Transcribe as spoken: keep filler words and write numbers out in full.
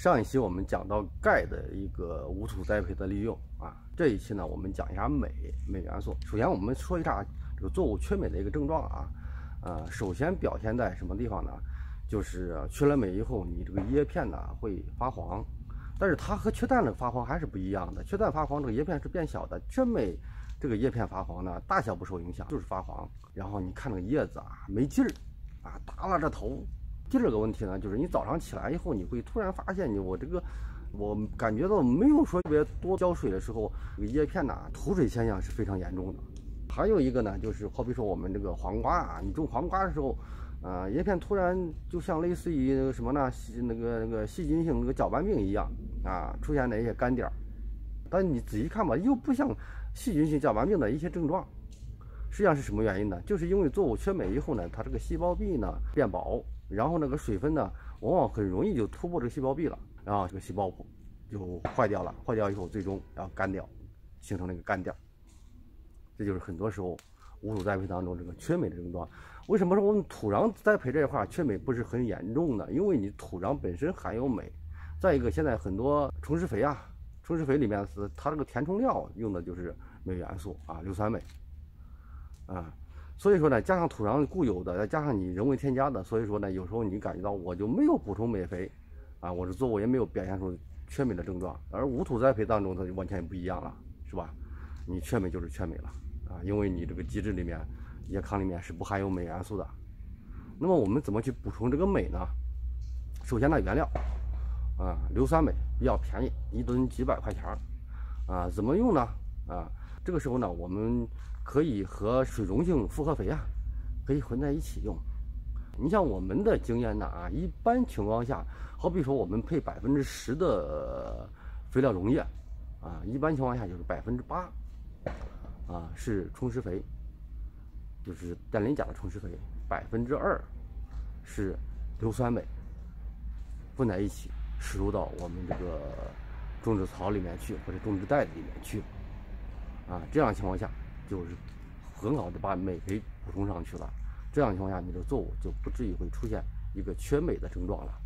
上一期我们讲到钙的一个无土栽培的利用啊，这一期呢我们讲一下镁镁元素。首先我们说一下这个作物缺镁的一个症状啊，呃，首先表现在什么地方呢？就是缺了镁以后，你这个叶片呢会发黄，但是它和缺氮的发黄还是不一样的。缺氮发黄，这个叶片是变小的；缺镁，这个叶片发黄呢，大小不受影响，就是发黄。然后你看那个叶子啊，没劲儿啊，耷拉着头。第二个问题呢，就是你早上起来以后，你会突然发现你我这个，我感觉到没有说特别多浇水的时候，这个叶片呢吐水现象是非常严重的。还有一个呢，就是好比说我们这个黄瓜啊，你种黄瓜的时候，呃，叶片突然就像类似于那个什么呢，那个那个细菌性那个搅拌病一样啊，出现了一些干点儿。但你仔细看吧，又不像细菌性搅拌病的一些症状。实际上是什么原因呢？就是因为作物缺镁以后呢，它这个细胞壁呢变薄，然后那个水分呢，往往很容易就突破这个细胞壁了，然后这个细胞就坏掉了，坏掉以后最终然后干掉，形成了一个干点。这就是很多时候无土栽培当中这个缺镁的症状。为什么说我们土壤栽培这一块缺镁不是很严重呢？因为你土壤本身含有镁，再一个现在很多虫施肥啊，虫施肥里面是它这个填充料用的就是镁元素啊，硫酸镁。啊，所以说呢，加上土壤固有的，再加上你人为添加的，所以说呢，有时候你感觉到我就没有补充镁肥，啊，我的作物也没有表现出缺镁的症状。而无土栽培当中，它就完全不一样了，是吧？你缺镁就是缺镁了啊，因为你这个基质里面、叶糠里面是不含有镁元素的。那么我们怎么去补充这个镁呢？首先呢，原料啊，硫酸镁比较便宜，一吨几百块钱儿啊，怎么用呢？啊，这个时候呢，我们可以和水溶性复合肥啊，可以混在一起用。你像我们的经验呢啊，一般情况下，好比说我们配百分之十的肥料溶液啊，一般情况下就是百分之八啊是冲施肥，就是氮磷钾的冲施肥，百分之二是硫酸镁，混在一起输入到我们这个种植槽里面去，或者种植袋子里面去啊，这样情况下就是很好的把镁肥补充上去了，这样情况下你的作物就不至于会出现一个缺镁的症状了。